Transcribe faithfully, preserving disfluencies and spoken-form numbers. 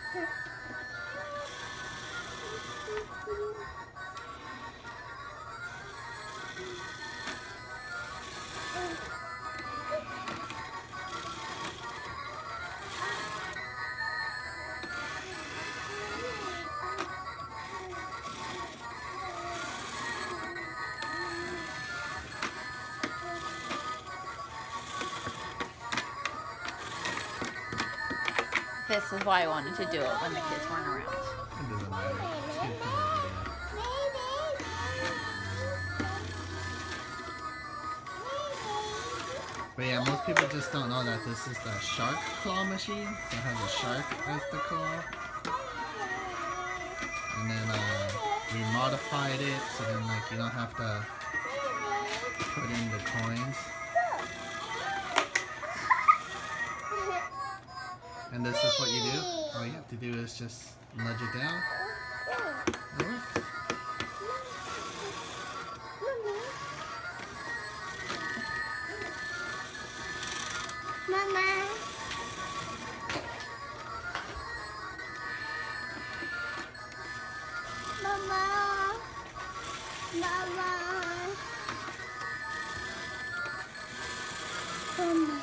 This is why I wanted to do it when the kids weren't around. It doesn't matter. Kids can do that. But yeah, most people just don't know that this is the shark claw machine. So it has a shark as the claw. And then uh, we modified it so then like you don't have to put in the coins. And this is what you do. All you have to do is just nudge it down. It works. Mama. Mama. Mama. Mama.